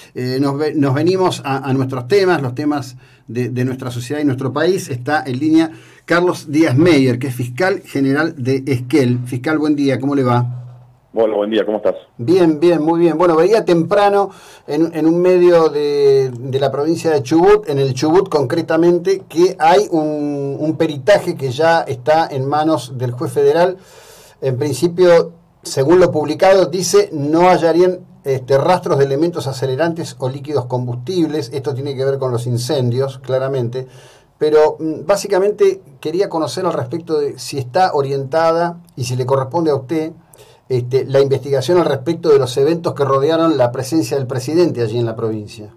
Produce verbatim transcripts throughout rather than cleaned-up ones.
Eh, nos, ve, nos venimos a, a nuestros temas, los temas de, de nuestra sociedad y nuestro país. Está en línea Carlos Díaz Meyer, que es fiscal general de Esquel. Fiscal, buen día, ¿cómo le va? Hola, buen día, ¿cómo estás? Bien, bien, muy bien. Bueno, veía temprano en, en un medio de, de la provincia de Chubut, en el Chubut concretamente, que hay un, un peritaje que ya está en manos del juez federal. En principio, según lo publicado, dice no hallarían este, rastros de elementos acelerantes o líquidos combustibles. Esto tiene que ver con los incendios, claramente. Pero básicamente quería conocer al respecto de si está orientada y si le corresponde a usted Este, la investigación al respecto de los eventos que rodearon la presencia del presidente allí en la provincia.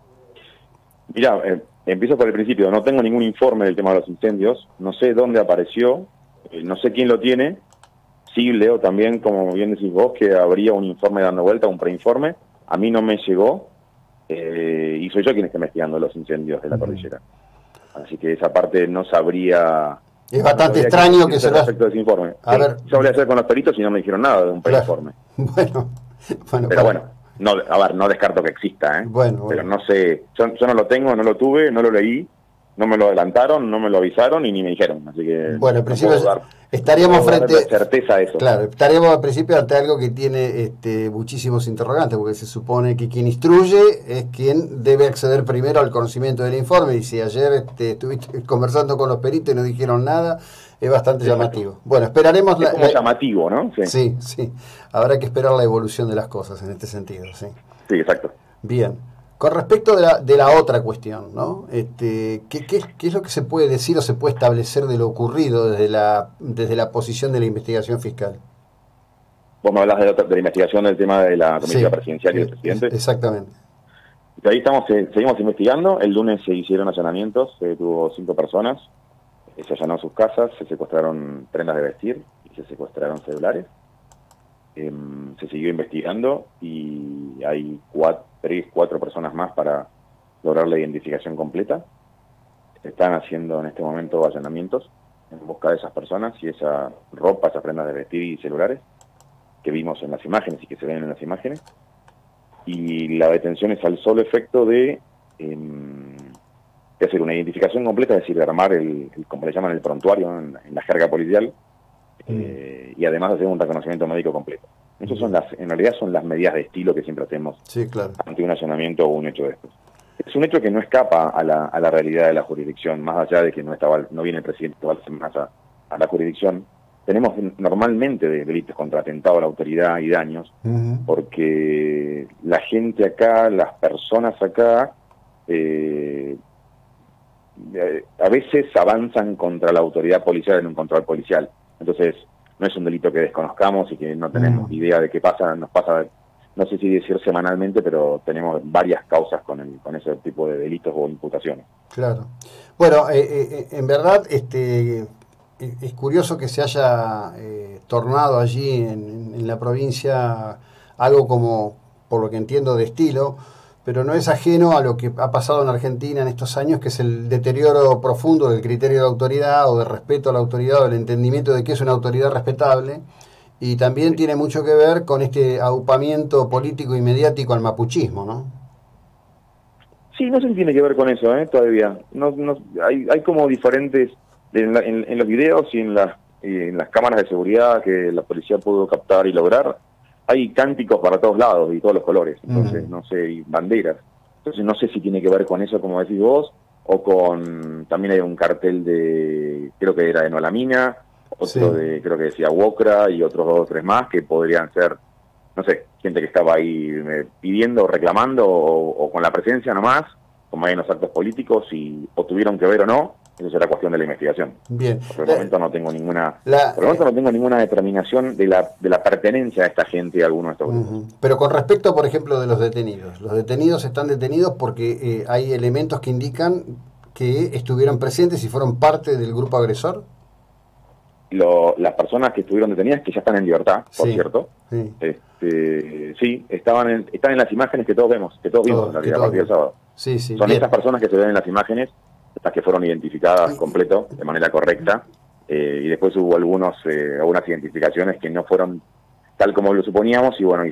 Mirá, eh, empiezo por el principio. No tengo ningún informe del tema de los incendios. No sé dónde apareció. Eh, no sé quién lo tiene. Sí leo también, como bien decís vos, que habría un informe dando vuelta, un preinforme. A mí no me llegó. Eh, y soy yo quien está investigando los incendios de la cordillera. Así que esa parte no sabría... Es bastante no extraño que, que se lo... respecto de ese informe. A sí, ver... Yo hablé ayer con los peritos y no me dijeron nada de un preinforme. Claro. Bueno, bueno, pero bueno. bueno, no, a ver, no descarto que exista, ¿eh? Bueno, pero bueno. no sé, yo, yo no lo tengo, no lo tuve, no lo leí, no me lo adelantaron, no me lo avisaron y ni me dijeron, así que bueno, en no principio puedo dar, estaríamos no puedo frente dar certeza a eso. Claro, estaríamos al principio ante algo que tiene este, muchísimos interrogantes, porque se supone que quien instruye es quien debe acceder primero al conocimiento del informe, y si ayer este, estuviste conversando con los peritos y no dijeron nada, es bastante Exacto. llamativo. Bueno, esperaremos... Es la, como la... llamativo, ¿no? Sí. sí, sí, habrá que esperar la evolución de las cosas en este sentido, sí. Sí, exacto. Bien. Con respecto de la, de la otra cuestión, ¿no? Este, ¿qué, qué, ¿Qué es lo que se puede decir o se puede establecer de lo ocurrido desde la, desde la posición de la investigación fiscal? Vos me hablas de, otra, de la investigación del tema de la comitiva sí, presidencial y del sí, presidente. Exactamente. Y ahí estamos, eh, seguimos investigando. El lunes se hicieron allanamientos, se detuvo cinco personas, eh, se allanaron sus casas, se secuestraron prendas de vestir y se secuestraron celulares. Eh, se siguió investigando y hay cuatro, tres, cuatro personas más para lograr la identificación completa. Se están haciendo en este momento allanamientos en busca de esas personas y esa ropa, esas prendas de vestir y celulares que vimos en las imágenes y que se ven en las imágenes. Y la detención es al solo efecto de, eh, de hacer una identificación completa, es decir, de armar el, el como le llaman el prontuario, ¿no? en, en la jerga policial. Eh, y además hacer un reconocimiento médico completo. Esas son las, en realidad son las medidas de estilo que siempre hacemos sí, claro. ante un allanamiento o un hecho de estos. Es un hecho que no escapa a la, a la realidad de la jurisdicción, más allá de que no estaba, no viene el presidente todas las semanas a, a la jurisdicción. Tenemos normalmente de delitos contra atentado a la autoridad y daños, uh-huh. porque la gente acá, las personas acá, eh, a veces avanzan contra la autoridad policial en un control policial. Entonces, no es un delito que desconozcamos y que no tenemos mm. idea de qué pasa. Nos pasa, no sé si decir semanalmente, pero tenemos varias causas con el, con ese tipo de delitos o imputaciones. Claro. Bueno, eh, eh, en verdad este, es curioso que se haya eh, tornado allí en, en la provincia algo como, por lo que entiendo, de estilo, pero no es ajeno a lo que ha pasado en Argentina en estos años, que es el deterioro profundo del criterio de autoridad o de respeto a la autoridad o el entendimiento de que es una autoridad respetable, y también sí. tiene mucho que ver con este aupamiento político y mediático al mapuchismo, ¿no? Sí, no sé si tiene que ver con eso, ¿eh? Todavía. No, no, hay, hay como diferentes, en, la, en, en los videos y en, la, y en las cámaras de seguridad que la policía pudo captar y lograr, hay cánticos para todos lados y todos los colores, entonces, mm. no sé, y banderas. Entonces no sé si tiene que ver con eso, como decís vos, o con, también hay un cartel de, creo que era de Nolamina, otro sí. de, creo que decía Wokra, y otros dos o tres más, que podrían ser, no sé, gente que estaba ahí eh, pidiendo, reclamando, o, o con la presencia nomás, como hay en los actos políticos, y o tuvieron que ver o no. Eso será cuestión de la investigación. Bien. Por el momento no tengo ninguna, la, por el momento no tengo ninguna determinación de la de la pertenencia a esta gente a alguno de estos grupos. Uh-huh. Pero con respecto, por ejemplo, de los detenidos, los detenidos están detenidos porque eh, hay elementos que indican que estuvieron presentes y fueron parte del grupo agresor. Lo, las personas que estuvieron detenidas, que ya están en libertad, por sí, cierto, sí, este, sí estaban en, están en las imágenes que todos vemos, que todos vimos en realidad, a partir del sábado. Sí, sí, Son bien. Estas personas que se ven en las imágenes, las que fueron identificadas completo, de manera correcta, eh, y después hubo algunos eh, algunas identificaciones que no fueron tal como lo suponíamos, y bueno, y se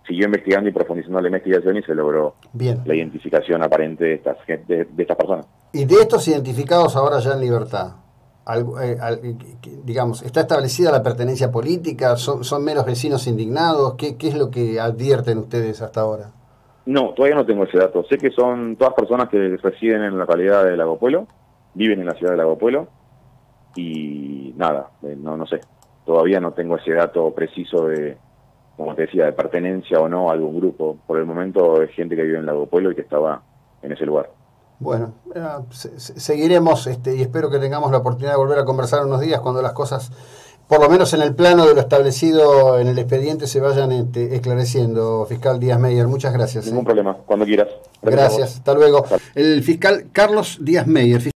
siguió investigando y profundizando la investigación y se logró Bien. la identificación aparente de estas, de, de estas personas. Y de estos identificados ahora ya en libertad, al, eh, al, digamos, ¿está establecida la pertenencia política? ¿Son, son meros vecinos indignados? ¿Qué, qué es lo que advierten ustedes hasta ahora? No, todavía no tengo ese dato. Sé que son todas personas que residen en la localidad de Lago Puelo, viven en la ciudad de Lago Puelo, y nada, eh, no, no sé. Todavía no tengo ese dato preciso de, como te decía, de pertenencia o no a algún grupo. Por el momento es gente que vive en Lago Puelo y que estaba en ese lugar. Bueno, eh, se, se, seguiremos este, y espero que tengamos la oportunidad de volver a conversar unos días cuando las cosas, por lo menos en el plano de lo establecido en el expediente, se vayan este, esclareciendo. Fiscal Díaz Meyer, muchas gracias. Ningún ¿eh? problema, cuando quieras. Gracias, gracias. Hasta luego. El fiscal Carlos Díaz Meyer.